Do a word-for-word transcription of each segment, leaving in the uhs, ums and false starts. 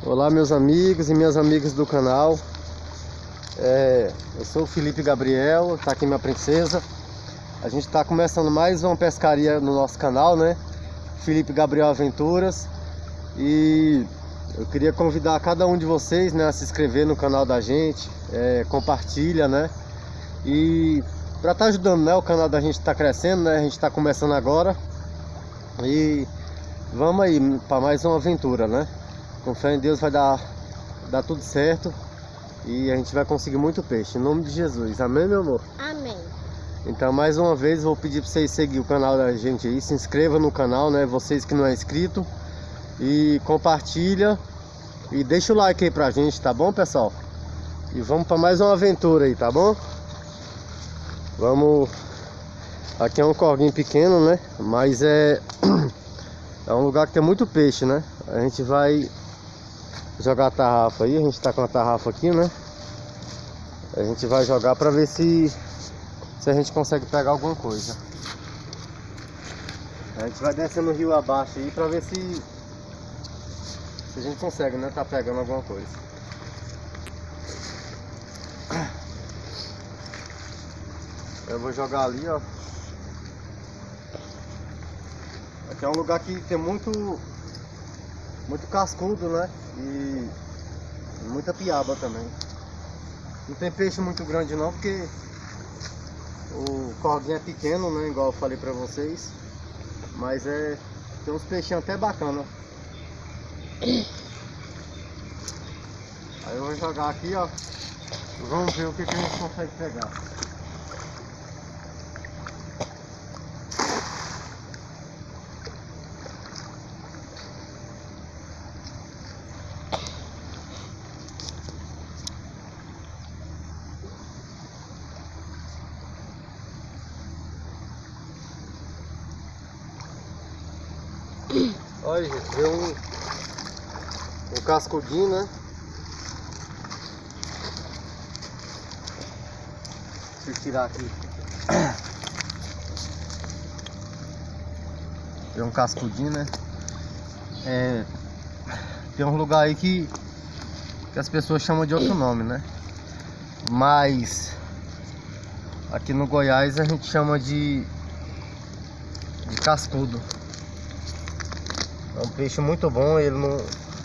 Olá meus amigos e minhas amigas do canal. é, Eu sou o Felipe Gabriel, tá aqui minha princesa. A gente tá começando mais uma pescaria no nosso canal, né? Felipe Gabriel Aventuras. E eu queria convidar cada um de vocês, né, a se inscrever no canal da gente, é, compartilha, né? E para estar tá ajudando, né? O canal da gente tá crescendo, né? A gente tá começando agora. E vamos aí para mais uma aventura, né? Com fé em Deus vai dar, dar tudo certo e a gente vai conseguir muito peixe, em nome de Jesus, amém, meu amor? Amém. Então, mais uma vez, vou pedir para vocês seguir o canal da gente aí, se inscreva no canal, né? Vocês que não é inscrito, e compartilha e deixa o like aí pra gente, tá bom, pessoal? E vamos para mais uma aventura aí, tá bom? Vamos. Aqui é um corguinho pequeno, né? Mas é é um lugar que tem muito peixe, né? A gente vai jogar a tarrafa aí, a gente tá com a tarrafa aqui, né? A gente vai jogar pra ver se se a gente consegue pegar alguma coisa. A gente vai descendo o rio abaixo aí pra ver se se a gente consegue, né? Tá pegando alguma coisa. Eu vou jogar ali, ó. Aqui é um lugar que tem muito muito cascudo, né? E muita piaba também. Não tem peixe muito grande não, porque o corguinho é pequeno, né? Igual eu falei pra vocês. Mas é... tem uns peixinhos até bacana. Aí eu vou jogar aqui, ó. Vamos ver o que, que a gente consegue pegar. Olha, gente, veio um, um cascudinho, né? Deixa eu tirar aqui. Veio um cascudinho, né? É, tem um lugar aí que, que as pessoas chamam de outro nome, né? Mas aqui no Goiás a gente chama de, de cascudo. É um peixe muito bom, ele não,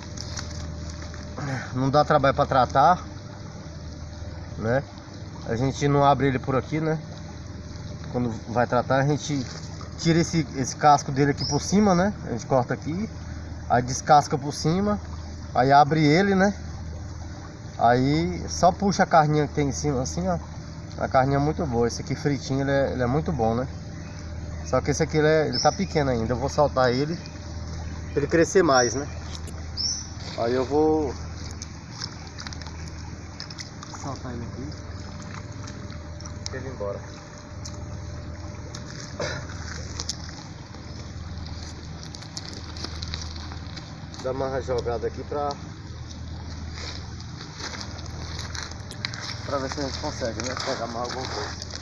não dá trabalho para tratar, né? A gente não abre ele por aqui, né? Quando vai tratar, a gente tira esse, esse casco dele aqui por cima, né? A gente corta aqui, aí descasca por cima, aí abre ele, né? Aí só puxa a carninha que tem em cima assim, ó. A carninha é muito boa, esse aqui fritinho, ele é, ele é muito bom, né? Só que esse aqui, ele, é, ele tá pequeno ainda, eu vou soltar ele pra ele crescer mais, né? Aí eu vou soltar ele aqui e ele ir embora. Dar uma jogada aqui pra pra ver se a gente consegue, né? Pegar mais alguma coisa.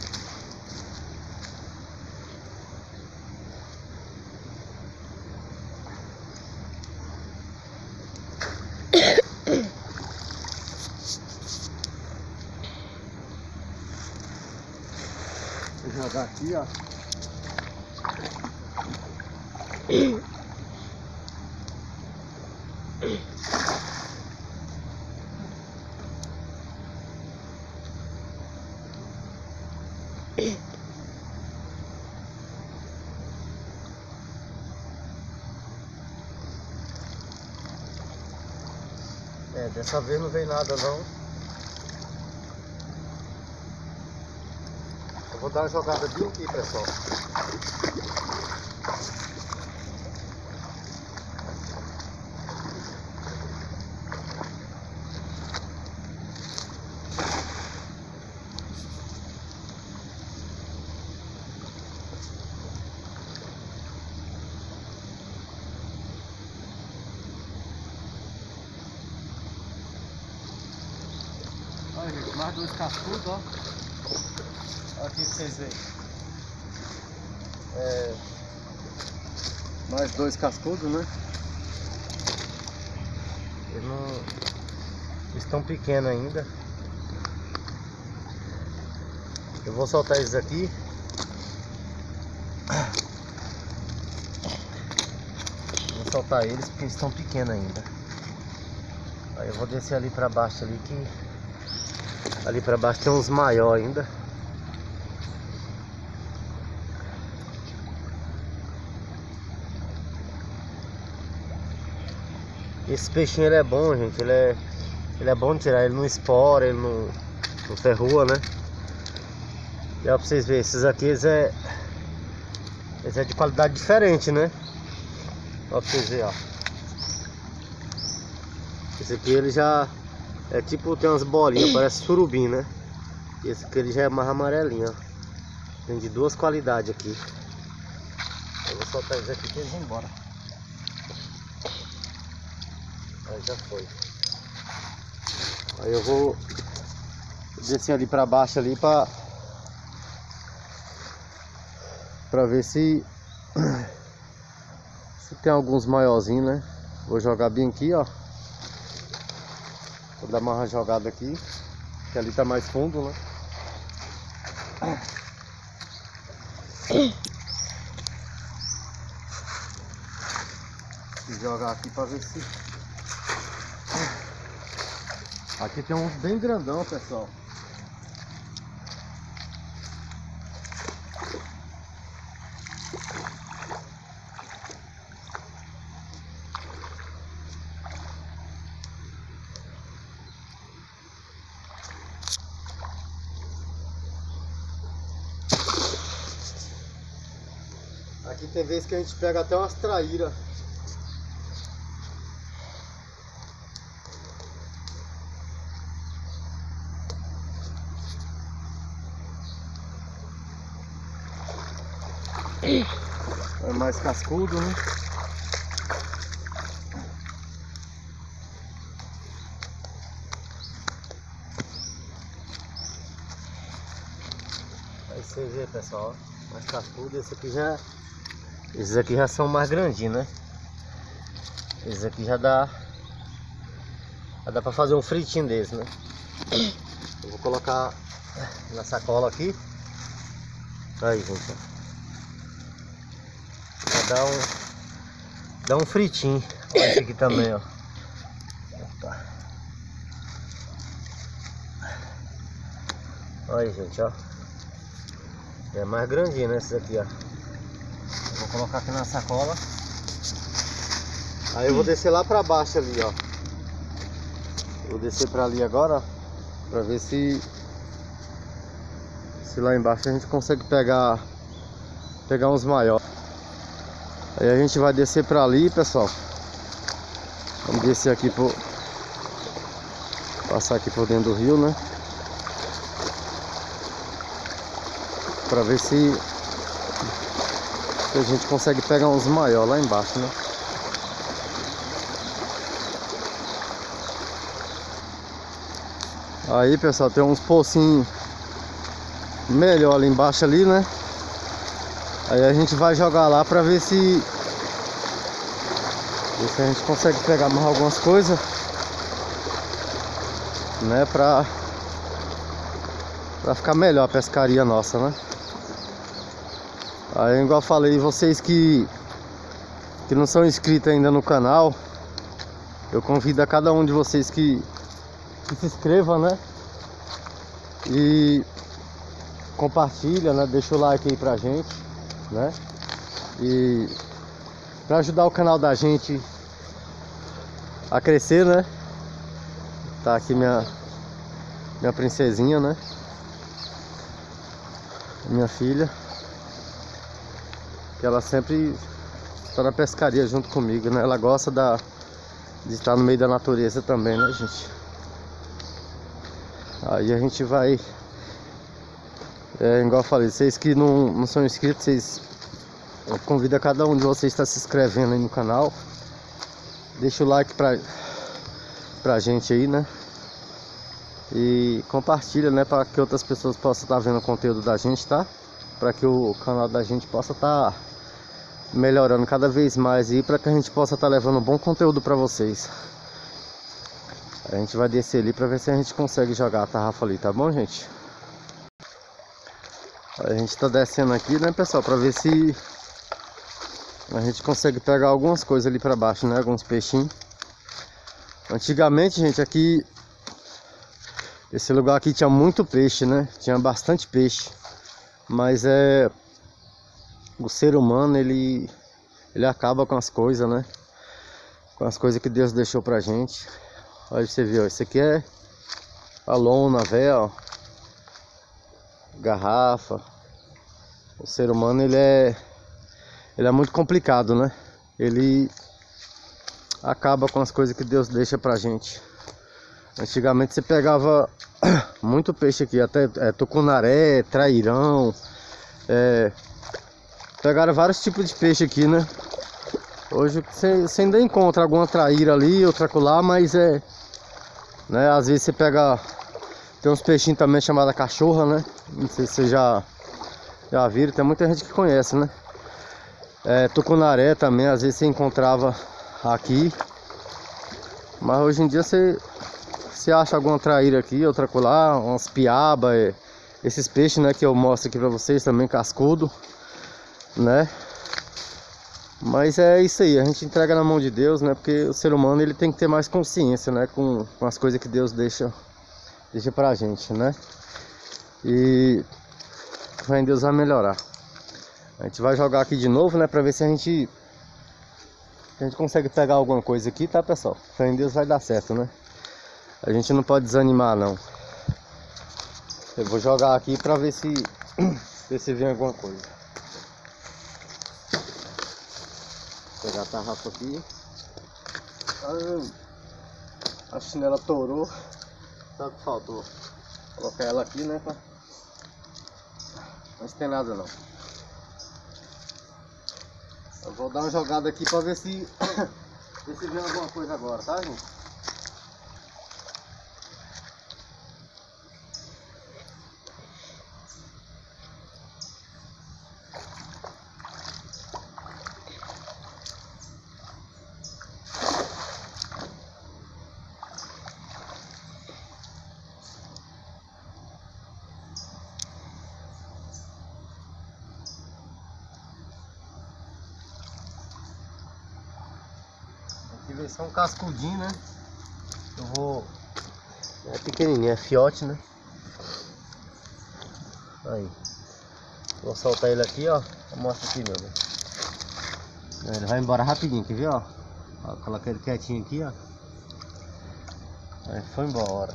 Vou jogar aqui, ó. É, dessa vez não veio nada não. Eu vou dar uma jogada bem aqui, pessoal. Olha, gente, mais dois cascudos, ó. Olha aqui pra vocês verem. É, mais dois cascudos, né? Eles não estão pequenos ainda. Eu vou soltar eles aqui. Vou soltar eles porque eles estão pequenos ainda. Aí eu vou descer ali pra baixo ali, que ali pra baixo tem uns maiores ainda. Esse peixinho ele é bom, gente. Ele é, ele é bom de tirar. Ele não espora, ele não, não ferrua, né? E ó, pra vocês verem, esses aqui eles é, eles é de qualidade diferente, né? Ó, pra vocês verem, ó. Esse aqui ele já é tipo, tem umas bolinhas, parece surubim, né? E esse aqui ele já é mais amarelinho, ó. Tem de duas qualidades aqui. Eu vou soltar eles aqui pra eles vão embora. Aí já foi. Aí eu vou descer ali pra baixo ali pra Pra ver se Se tem alguns maiorzinhos, né? Vou jogar bem aqui, ó. Vou dar uma jogada aqui, que ali tá mais fundo, né? Vou jogar aqui pra ver se... Aqui tem uns bem grandão, pessoal. Aqui tem vezes que a gente pega até umas traíras. É mais cascudo, né? Aí você vê, pessoal, ó, mais cascudo. Esse aqui já, esses aqui já são mais grandinhos, né? Esses aqui já dá, já dá pra fazer um fritinho desse, né? Eu vou colocar na sacola aqui. Aí, gente, ó. Dá um, dá um fritinho. Olha esse aqui também, ó. Opa. Olha aí, gente, ó. É mais grandinho, né? Esse aqui, ó. Eu vou colocar aqui na sacola. Aí eu vou descer lá pra baixo ali, ó. Vou descer pra ali agora, ó, pra ver se Se lá embaixo a gente consegue pegar Pegar uns maiores. Aí a gente vai descer pra ali, pessoal. Vamos descer aqui por... Passar aqui por dentro do rio, né? Pra ver se... se a gente consegue pegar uns maiores lá embaixo, né? Aí, pessoal, tem uns pocinhos melhor ali embaixo ali, né? Aí a gente vai jogar lá pra ver se ver se a gente consegue pegar mais algumas coisas, né? Pra, pra ficar melhor a pescaria nossa, né? Aí, igual eu falei, vocês que, que não são inscritos ainda no canal, eu convido a cada um de vocês que, que se inscreva, né? E compartilha, né? Deixa o like aí pra gente, né? E para ajudar o canal da gente a crescer, né? Tá aqui minha minha princesinha, né? Minha filha, que ela sempre está na pescaria junto comigo, né? Ela gosta da, de estar no meio da natureza também, né, gente? Aí a gente vai, é, igual eu falei, vocês que não, não são inscritos, vocês, eu convido a cada um de vocês a estar se inscrevendo aí no canal. Deixa o like pra, pra gente aí, né? E compartilha, né? Para que outras pessoas possam estar vendo o conteúdo da gente, tá? Para que o canal da gente possa estar melhorando cada vez mais e para que a gente possa estar levando um bom conteúdo para vocês. A gente vai descer ali pra ver se a gente consegue jogar a tarrafa ali, tá bom, gente? A gente tá descendo aqui, né, pessoal, pra ver se a gente consegue pegar algumas coisas ali pra baixo, né? Alguns peixinhos. Antigamente, gente, aqui... Esse lugar aqui tinha muito peixe, né? Tinha bastante peixe. Mas é... O ser humano, ele... Ele acaba com as coisas, né? Com as coisas que Deus deixou pra gente. Olha, você viu, ó, isso aqui é a lona, velho, ó. Garrafa. O ser humano, ele é... Ele é muito complicado, né? Ele acaba com as coisas que Deus deixa pra gente. Antigamente você pegava muito peixe aqui, até é, tucunaré, trairão. É, pegaram vários tipos de peixe aqui, né? Hoje você, você ainda encontra alguma traíra ali, outra acolá, mas é... Né, às vezes você pega... Tem uns peixinhos também chamados cachorra, né? Não sei se vocês já, já viram, tem muita gente que conhece, né? É, tucunaré também, às vezes você encontrava aqui. Mas hoje em dia você, você acha alguma traíra aqui, outra acolá, umas piaba, é, esses peixes, né, que eu mostro aqui pra vocês também, cascudo, né? Mas é isso aí, a gente entrega na mão de Deus, né? Porque o ser humano, ele tem que ter mais consciência, né? Com, com as coisas que Deus deixa, deixa pra gente, né? E fé em Deus vai melhorar. A gente vai jogar aqui de novo, né? Pra ver se a gente, se a gente consegue pegar alguma coisa aqui, tá, pessoal? Fé em Deus vai dar certo, né? A gente não pode desanimar, não. Eu vou jogar aqui pra ver se, ver se vem alguma coisa. Vou pegar a tarrafa aqui. A chinela torou. Sabe o que faltou? Colocar ela aqui, né? Pra... Não tem nada, não. Eu vou dar uma jogada aqui pra ver se ver se vem alguma coisa agora, tá, gente? Vai ser um cascudinho, né? Eu vou... É pequenininho, é fiote, né? Aí. Vou soltar ele aqui, ó. Mostra aqui, meu Deus. Ele vai embora rapidinho, quer ver, ó? Ó, coloquei ele quietinho aqui, ó. Aí foi embora.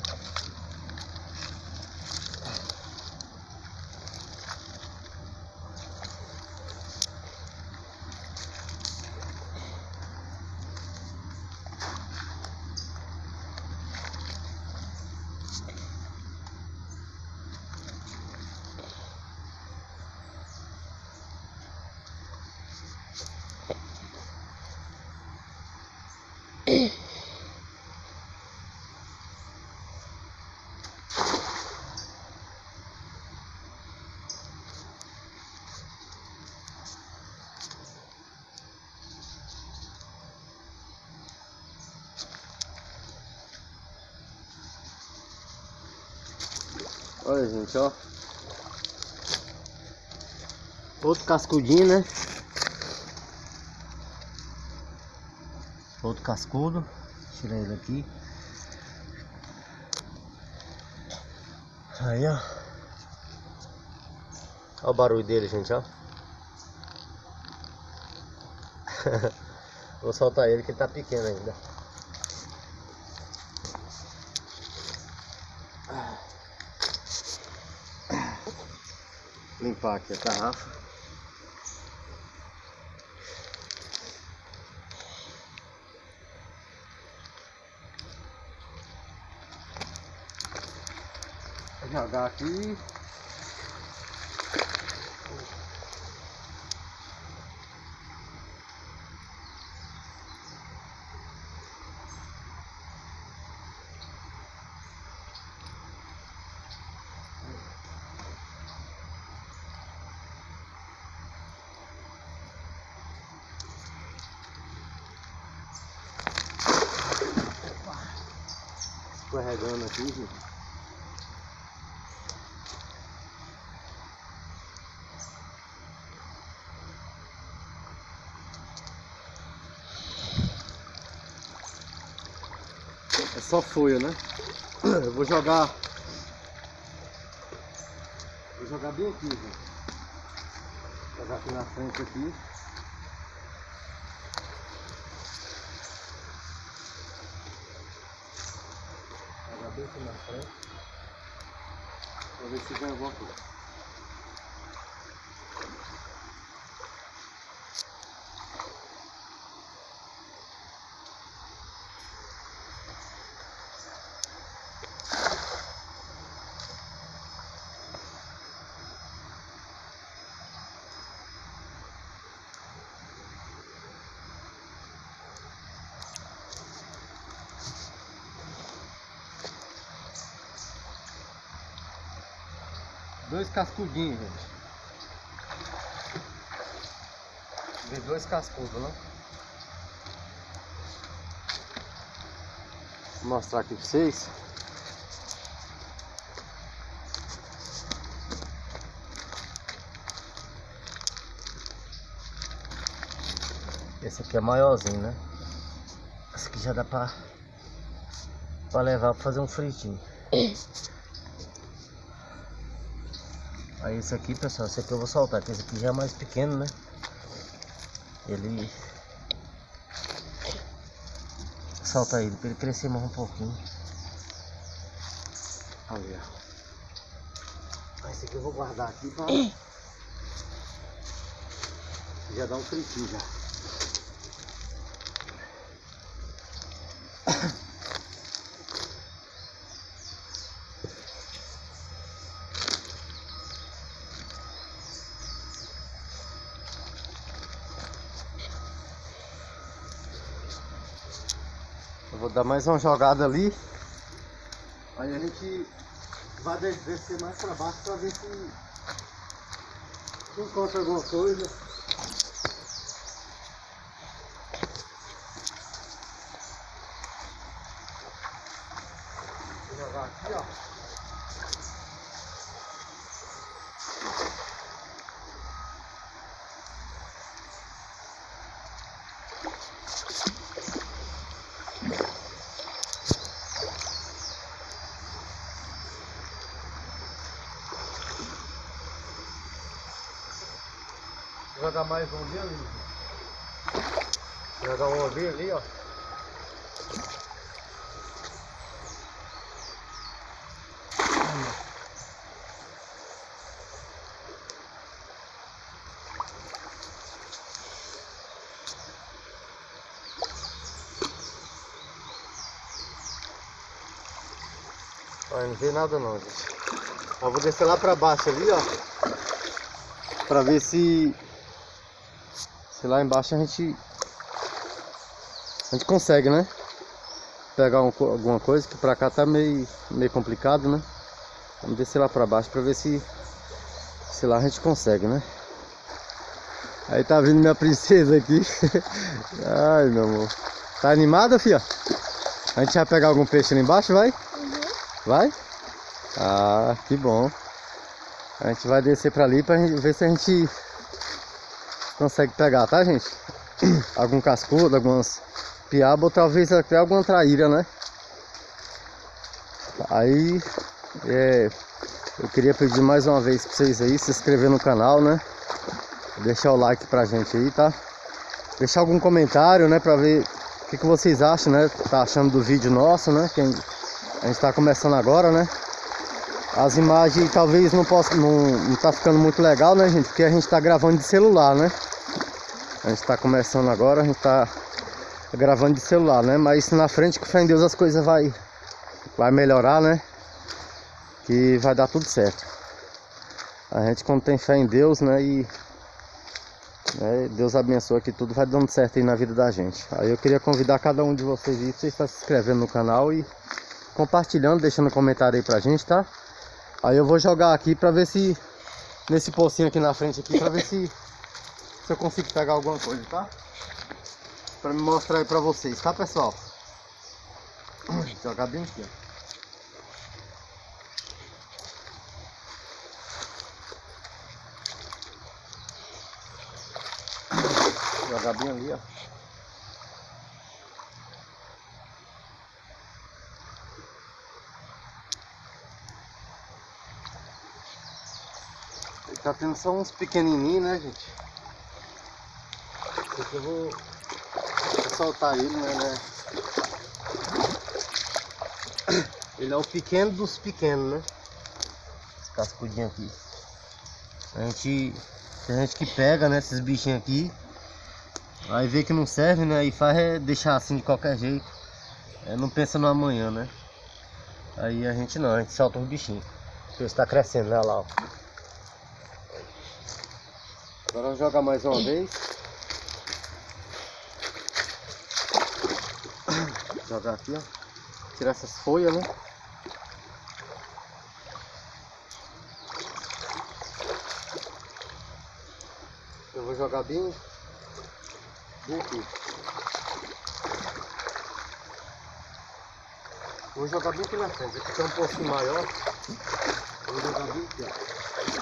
Olha, gente, ó. Outro cascudinho, né? Outro cascudo. Tira ele aqui. Aí, ó. Olha o barulho dele, gente, ó. Vou soltar ele que ele tá pequeno ainda. Limpar aqui a tarrafa. Vou jogar aqui. escorregando aqui, gente. É só folha, né? Eu vou jogar. Vou jogar bem aqui, gente. Vou jogar aqui na frente aqui. Jogar bem aqui na frente. Pra ver se vem alguma coisa. Dois cascudinhos, gente. Vi dois cascudos, né? Vou mostrar aqui pra vocês. Esse aqui é maiorzinho, né? Esse aqui já dá pra, pra levar pra fazer um fritinho. Aí esse aqui, pessoal, esse aqui eu vou soltar, que esse aqui já é mais pequeno, né? Ele... Solta ele pra ele crescer mais um pouquinho. Ali, ó. Esse aqui eu vou guardar aqui pra... Já dá um fritinho já. Eu vou dar mais uma jogada ali. Aí a gente vai descer mais pra baixo pra ver se encontra alguma coisa. Vou jogar aqui, ó. Vou jogar mais um ali, ali. Vou jogar um ali, ali, ó. Olha, não vê nada não, gente. Eu vou descer lá pra baixo ali, ó. Pra ver se... Se lá embaixo a gente... A gente consegue, né? Pegar um, alguma coisa, que pra cá tá meio, meio complicado, né? Vamos descer lá pra baixo pra ver se... Se lá a gente consegue, né? Aí tá vindo minha princesa aqui. Ai, meu amor. Tá animada, filha? A gente vai pegar algum peixe ali embaixo, vai? Uhum. Vai? Ah, que bom. A gente vai descer pra ali pra gente ver se a gente consegue pegar, tá, gente? Algum cascudo, algumas piaba ou talvez até alguma traíra, né? Aí, é, eu queria pedir mais uma vez pra vocês aí se inscrever no canal, né? Deixar o like pra gente aí, tá? Deixar algum comentário, né? Pra ver o que, que vocês acham, né? Tá achando do vídeo nosso, né? Que a gente tá começando agora, né? As imagens talvez não possa, não, não tá ficando muito legal, né, gente? Porque a gente tá gravando de celular, né? A gente tá começando agora, a gente tá gravando de celular, né? Mas na frente, com fé em Deus, as coisas vai, vai melhorar, né? Que vai dar tudo certo. A gente, quando tem fé em Deus, né? E né, Deus abençoa que tudo vai dando certo aí na vida da gente. Aí eu queria convidar cada um de vocês aí, pra vocês estarem se inscrevendo no canal e compartilhando, deixando um comentário aí pra gente, tá? Aí eu vou jogar aqui pra ver se... Nesse pocinho aqui na frente aqui, pra ver se... Se eu consigo pegar alguma coisa, tá? Pra me mostrar aí pra vocês, tá, pessoal? Vou jogar bem aqui, ó. Jogar bem ali, ó. Ele tá tendo só uns pequenininhos, né, gente? Aqui eu vou, vou soltar ele, né, né? Ele é o pequeno dos pequenos, né? Esse cascudinho aqui. A gente, tem gente que pega, né, esses bichinhos aqui, aí vê que não serve, né? E faz é deixar assim de qualquer jeito. É, não pensa no amanhã, né? Aí a gente não, a gente solta os bichinhos. Ele está crescendo, né? Lá, ó. Agora vamos jogar mais uma vez. Jogar aqui, ó. Tirar essas folhas, né? Eu vou jogar bem, bem aqui. Vou jogar bem aqui na frente. Aqui tem um pocinho maior. Vou jogar bem aqui, ó.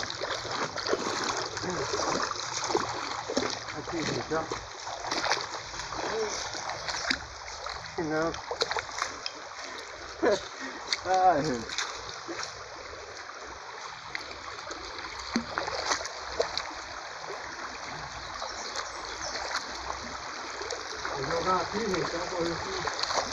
Aqui, gente, ó. Não. Ai, gente. Vou jogar aqui, gente, ó. Vou aqui.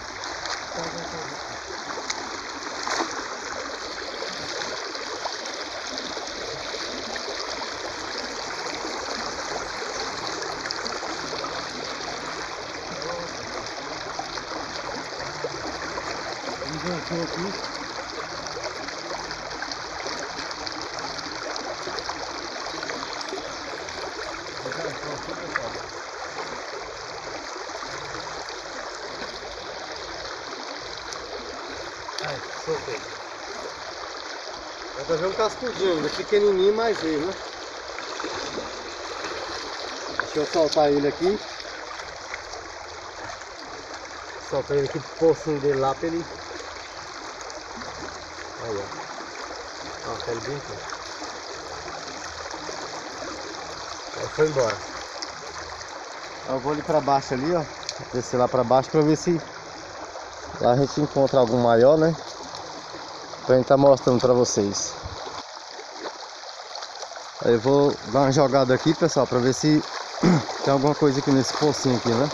Vamos aqui. Ai, soltei. Vai ver um cascudinho ainda, pequenininho, mas ele, né? Deixa eu soltar ele aqui. Soltar ele aqui pro pocinho dele lá pra ele. Aí, ó. Ó, tá ele bem aqui. Aí foi embora. Eu vou ali pra baixo ali, ó. Descer lá pra baixo pra ver se lá a gente encontra algum maior, né? Pra gente tá mostrando pra vocês. Aí eu vou dar uma jogada aqui, pessoal, pra ver se tem alguma coisa aqui nesse pocinho aqui, né?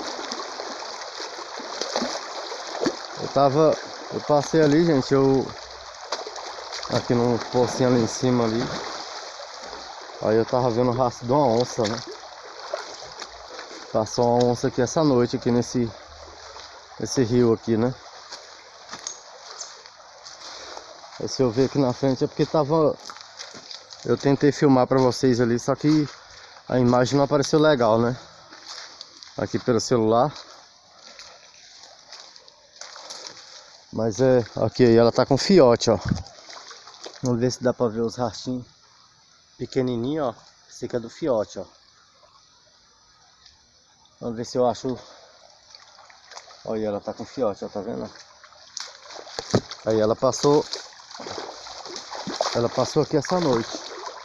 Eu tava... Eu passei ali, gente, eu... Aqui no pocinho ali em cima ali. Aí eu tava vendo o rastro de uma onça, né? Passou uma onça aqui essa noite, aqui nesse... Nesse rio aqui, né? Aí se eu ver aqui na frente é porque tava... Eu tentei filmar pra vocês ali, só que a imagem não apareceu legal, né? Aqui pelo celular. Mas é... Aqui aí, ela tá com fiote, ó. Vamos ver se dá pra ver os rastinhos pequenininho, ó. Esse aqui é do fiote, ó. Vamos ver se eu acho... Olha, ela tá com fiote, ó, tá vendo? Aí ela passou... Ela passou aqui essa noite.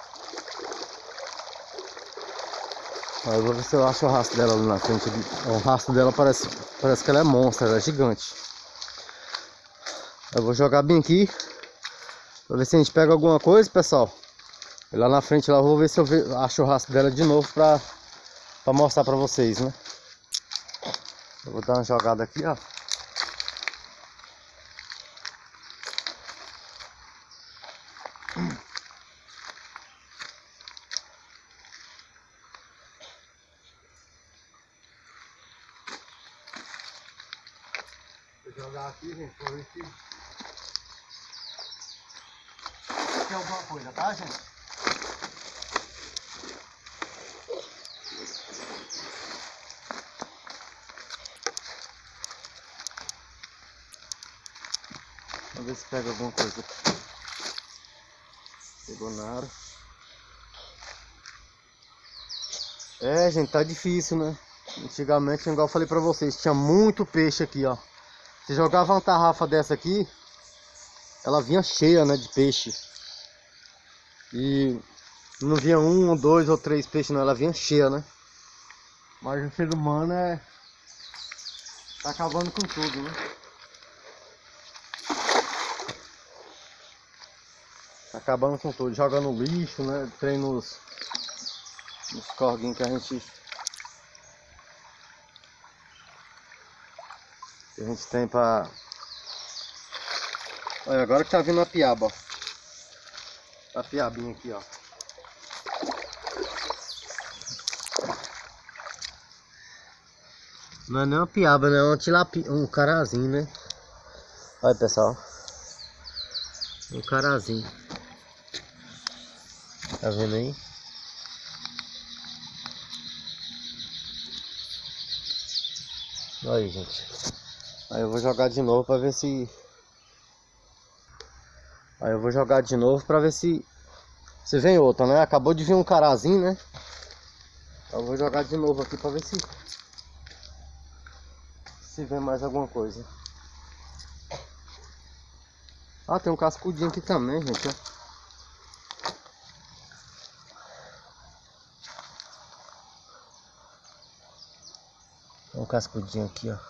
Aí eu vou ver se eu acho o rastro dela ali na frente. O rastro dela parece, parece que ela é monstro, ela é gigante. Eu vou jogar bem aqui pra ver se a gente pega alguma coisa, pessoal. E lá na frente lá eu vou ver se eu ve, acho o rastro dela de novo pra, pra mostrar pra vocês, né? Eu vou dar uma jogada aqui, ó. Vou jogar aqui, gente, pra ver se tem alguma coisa, tá, gente? Vamos ver se pega alguma coisa. Pegou nada. É, gente, tá difícil, né? Antigamente, igual eu falei pra vocês, tinha muito peixe aqui, ó. Você jogava uma tarrafa dessa aqui, ela vinha cheia, né, de peixe. E não vinha um, dois ou três peixes, não, ela vinha cheia, né? Mas o ser humano é... tá acabando com tudo, né? Tá acabando com tudo, jogando lixo, né? Tem nos, nos corguinhos que a gente... Que a gente tem pra... Olha, agora que tá vindo a piaba, ó. A piabinha aqui, ó. Não é nem uma piaba, né? É uma tilapia, um carazinho, né? Olha, pessoal. Um carazinho. Tá vendo aí? Olha aí, gente. Aí eu vou jogar de novo pra ver se... Aí eu vou jogar de novo pra ver se... Se vem outra, né? Acabou de vir um carazinho, né? Eu vou jogar de novo aqui pra ver se... Se vem mais alguma coisa. Ah, tem um cascudinho aqui também, gente, ó. Tem um cascudinho aqui, ó.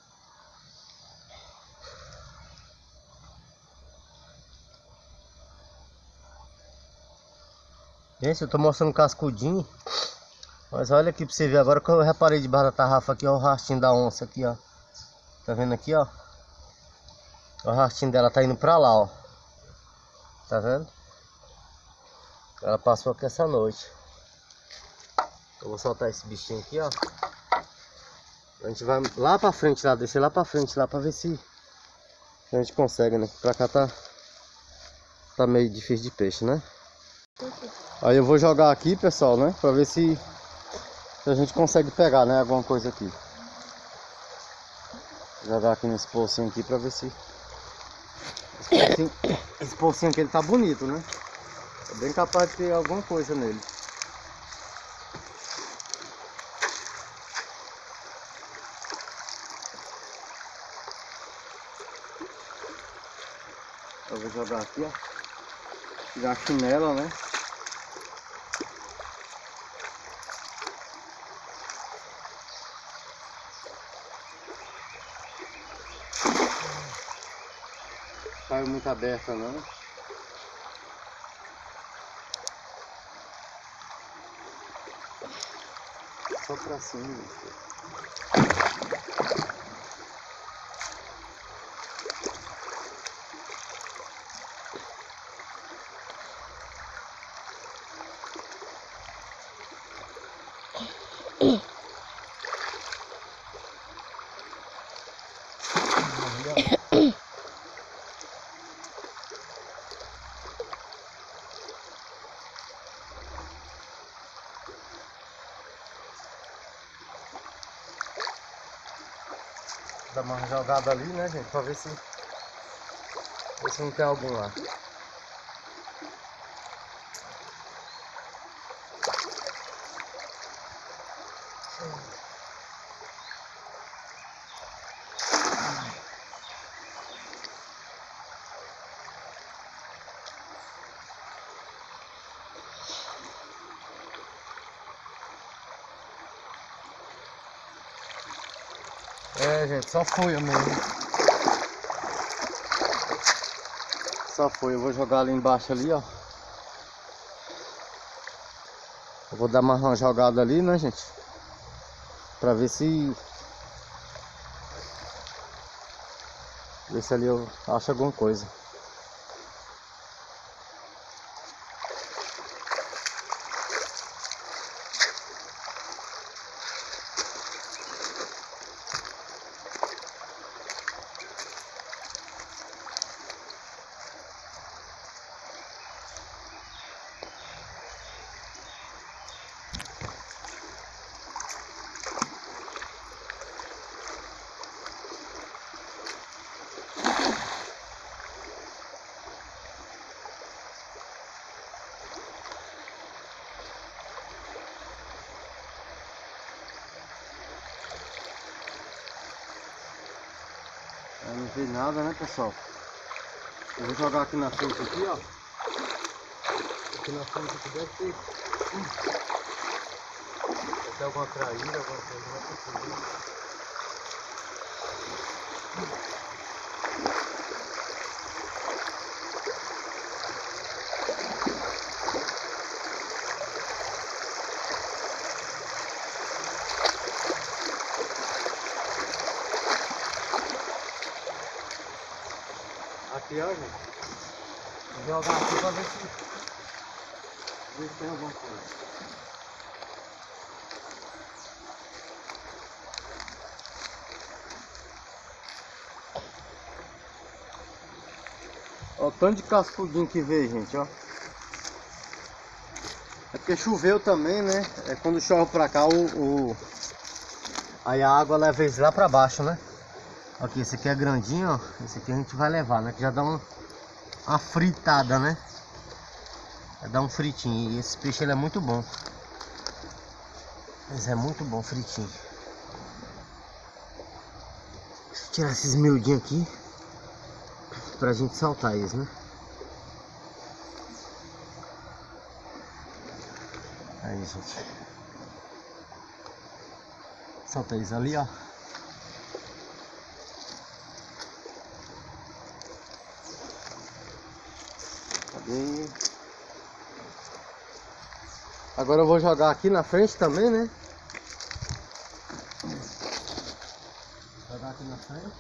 Gente, eu tô mostrando um cascudinho. Mas olha aqui pra você ver, agora que eu reparei debaixo da tarrafa aqui, ó, o rastinho da onça aqui, ó. Tá vendo aqui, ó? O rastinho dela tá indo pra lá, ó. Tá vendo? Ela passou aqui essa noite. Eu vou soltar esse bichinho aqui, ó. A gente vai lá pra frente, lá, descer lá pra frente, lá pra ver se a gente consegue, né? Pra cá tá, tá meio difícil de peixe, né? Aí eu vou jogar aqui, pessoal, né? Pra ver se, se a gente consegue pegar, né? Alguma coisa aqui. Vou jogar aqui nesse pocinho aqui pra ver se... Esse pocinho, esse pocinho aqui ele tá bonito, né? É bem capaz de ter alguma coisa nele. Eu vou jogar aqui, ó. Tirar a chinela, né? Caiu muito aberta, não. Só pra cima. Dá uma jogada ali, né, gente, pra ver se, ver se não tem algum lá. É, gente, só foi mesmo. Só foi, eu vou jogar ali embaixo ali, ó. Eu vou dar mais uma jogada ali, né, gente? Pra ver se... Ver se ali eu acho alguma coisa. Eu não vi nada, né, pessoal? Eu vou jogar aqui na frente aqui, ó. Aqui na frente aqui deve ter. tem alguma traíra, alguma coisa, não é possível. Aqui, ó, gente. Vou jogar aqui pra ver se, ver se tem alguma coisa. Ó, o tanto de cascudinho que veio, gente, ó. É porque choveu também, né? É quando chove pra cá, o, o... aí a água leva eles lá pra baixo, né? Aqui, esse aqui é grandinho, ó. Esse aqui a gente vai levar, né? Que já dá uma, uma fritada, né? Já dá um fritinho. E esse peixe ele é muito bom. Mas é muito bom fritinho. Deixa eu tirar esses miudinhos aqui pra gente saltar eles, né? Aí, gente. Solta eles ali, ó. Cadê? Agora eu vou jogar aqui na frente também, né? Jogar aqui na frente.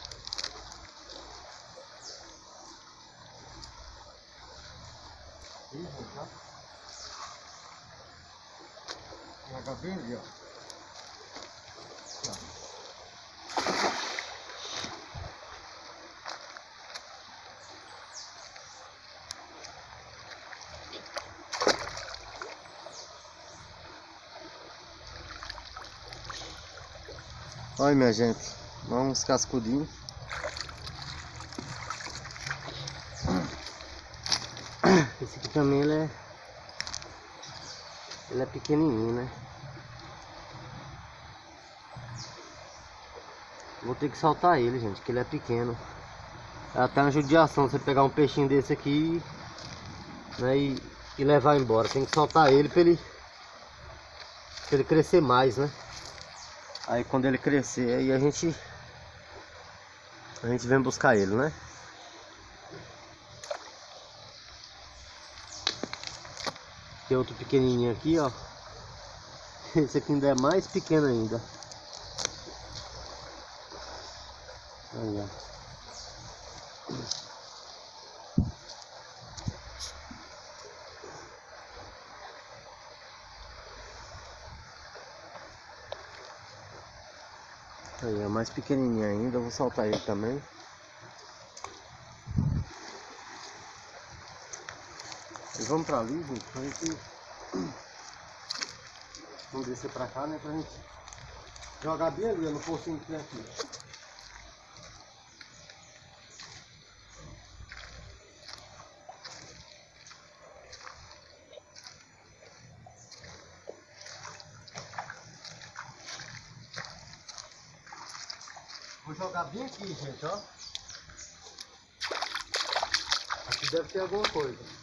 Ih, já. Joga bem ali, ó. Tá. Olha, minha gente, vamos cascudinhos. Esse aqui também ele é, ele é pequenininho, né? Vou ter que soltar ele, gente, que ele é pequeno. É até uma judiação você pegar um peixinho desse aqui, né, e, e levar embora. Tem que soltar ele para ele, pra ele crescer mais, né? Aí quando ele crescer, aí a gente a gente vem buscar ele, né? Tem outro pequenininho aqui, ó. Esse aqui ainda é mais pequeno ainda. Aí, ó. Aí, é mais pequenininho ainda, eu vou soltar ele também. E vamos pra ali, gente, pra gente... Vamos descer pra cá, né, pra gente jogar bem ali, no pocinho que tem aqui. Vou jogar bem aqui, gente, ó. Aqui deve ter alguma coisa.